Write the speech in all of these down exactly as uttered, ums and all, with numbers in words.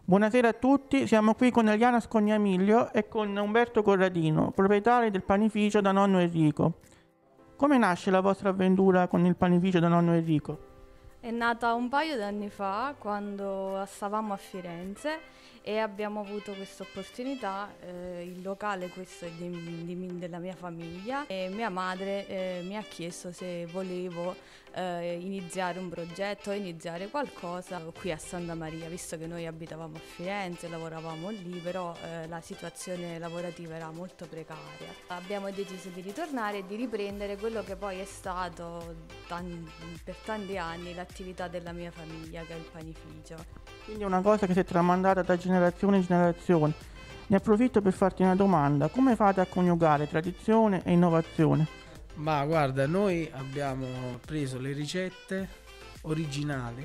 Buonasera a tutti, siamo qui con Eliana Scognamiglio e con Umberto Corradino, proprietari del panificio da nonno Enrico. Come nasce la vostra avventura con il panificio da nonno Enrico? È nata un paio di anni fa quando stavamo a Firenze e abbiamo avuto questa opportunità, eh, il locale questo è di, di, della mia famiglia e mia madre eh, mi ha chiesto se volevo eh, iniziare un progetto, iniziare qualcosa qui a Santa Maria, visto che noi abitavamo a Firenze, lavoravamo lì, però eh, la situazione lavorativa era molto precaria. Abbiamo deciso di ritornare e di riprendere quello che poi è stato tan- per tanti anni l'attività della mia famiglia, che è il panificio. Quindi è una cosa che si è tramandata da generazione in generazione. Ne approfitto per farti una domanda: come fate a coniugare tradizione e innovazione? Ma guarda, noi abbiamo preso le ricette originali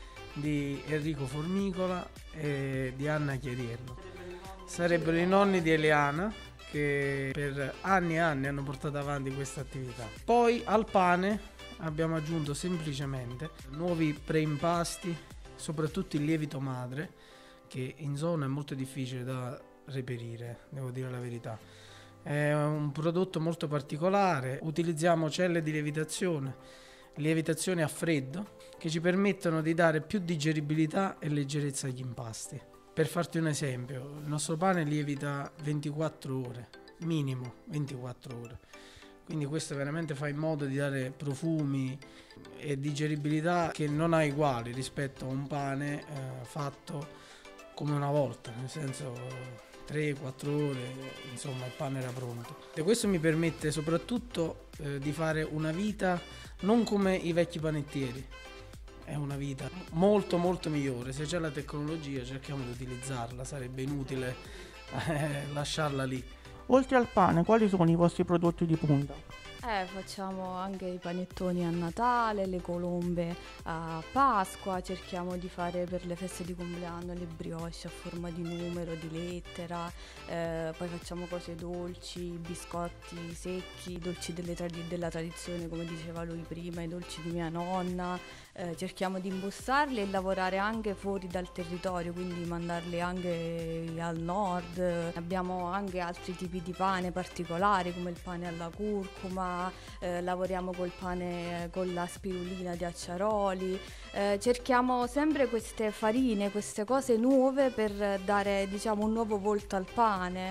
di Enrico Formicola e di Anna Chierierno. Sarebbero i nonni di Eliana, che per anni e anni hanno portato avanti questa attività. Poi al pane abbiamo aggiunto semplicemente nuovi preimpasti, soprattutto il lievito madre, che in zona è molto difficile da reperire, devo dire la verità. È un prodotto molto particolare, utilizziamo celle di lievitazione, lievitazione a freddo, che ci permettono di dare più digeribilità e leggerezza agli impasti. Per farti un esempio, il nostro pane lievita ventiquattro ore, minimo ventiquattro ore. Quindi questo veramente fa in modo di dare profumi e digeribilità che non ha uguali rispetto a un pane eh, fatto come una volta, nel senso tre quattro ore, insomma il pane era pronto. E questo mi permette soprattutto eh, di fare una vita non come i vecchi panettieri, è una vita molto molto migliore. Se c'è la tecnologia cerchiamo di utilizzarla, sarebbe inutile eh, lasciarla lì. Oltre al pane, quali sono i vostri prodotti di punta? Eh, facciamo anche i panettoni a Natale, le colombe a Pasqua, cerchiamo di fare per le feste di compleanno le brioche a forma di numero, di lettera, eh, poi facciamo cose dolci, biscotti secchi, dolci delle tradi- della tradizione come diceva lui prima, i dolci di mia nonna, eh, cerchiamo di imbostarli e lavorare anche fuori dal territorio, quindi mandarli anche al nord. Abbiamo anche altri tipi di pane particolari come il pane alla curcuma. Eh, lavoriamo col pane con la spirulina di Acciaroli, eh, cerchiamo sempre queste farine, queste cose nuove per dare, diciamo, un nuovo volto al pane.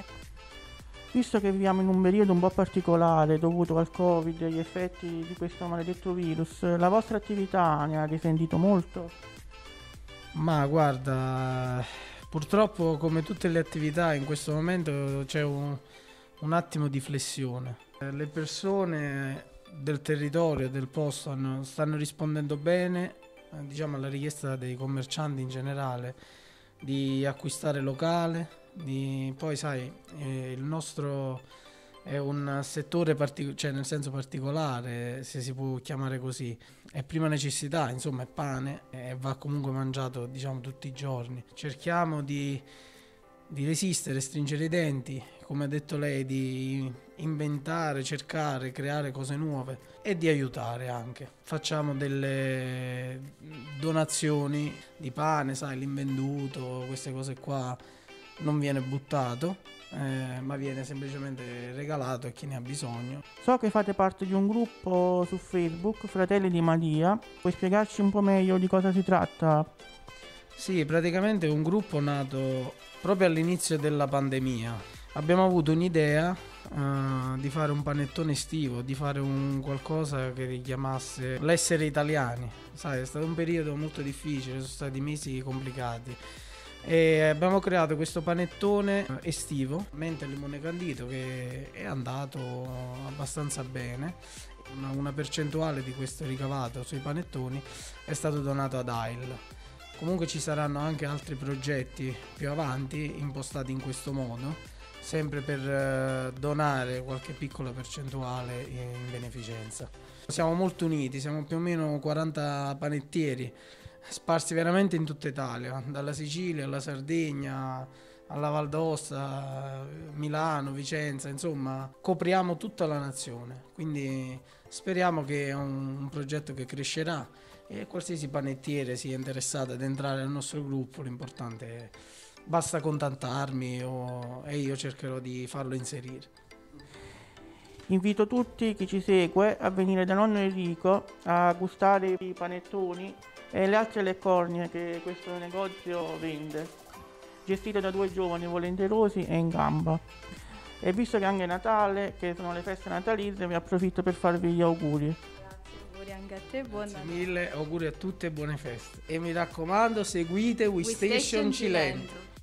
Visto che viviamo in un periodo un po' particolare dovuto al Covid e agli effetti di questo maledetto virus, la vostra attività ne ha risentito molto? Ma guarda, purtroppo come tutte le attività in questo momento c'è un, un attimo di flessione. Le persone del territorio, del posto hanno, stanno rispondendo bene, eh, diciamo, alla richiesta dei commercianti in generale di acquistare locale, di, poi sai, eh, il nostro è un settore particolare, cioè nel senso particolare, se si può chiamare così, è prima necessità, insomma è pane e va comunque mangiato, diciamo, tutti i giorni. Cerchiamo di, di resistere, stringere i denti, come ha detto lei, di inventare, cercare, creare cose nuove e di aiutare anche. Facciamo delle donazioni di pane, sai, l'invenduto, queste cose qua non viene buttato, eh, ma viene semplicemente regalato a chi ne ha bisogno. So che fate parte di un gruppo su Facebook, Fratelli di Maria. Puoi spiegarci un po' meglio di cosa si tratta? Sì, praticamente è un gruppo nato proprio all'inizio della pandemia. Abbiamo avuto un'idea uh, di fare un panettone estivo, di fare un qualcosa che richiamasse l'essere italiani. Sai, è stato un periodo molto difficile, sono stati mesi complicati. E abbiamo creato questo panettone estivo, mentre il limone candito, che è andato abbastanza bene. Una, una percentuale di questo ricavato sui panettoni è stato donato ad A I L. Comunque ci saranno anche altri progetti più avanti impostati in questo modo, sempre per eh, donare qualche piccola percentuale in beneficenza. Siamo molto uniti, siamo più o meno quaranta panettieri sparsi veramente in tutta Italia, dalla Sicilia alla Sardegna, alla Val d'Aosta, Milano, Vicenza, insomma copriamo tutta la nazione, quindi speriamo che è un, un progetto che crescerà e qualsiasi panettiere sia interessato ad entrare nel nostro gruppo, l'importante è basta contattarmi o, e io cercherò di farlo inserire. Invito tutti chi ci segue a venire da nonno Enrico a gustare i panettoni e le altre leccornie che questo negozio vende, gestito da due giovani volenterosi e in gamba. E visto che è anche Natale, che sono le feste natalizie, vi approfitto per farvi gli auguri. Grazie, auguri anche a te, buon Grazie Natale. mille, auguri a tutte e buone feste. E mi raccomando, seguite We, We Station Station Cilento. Cilento.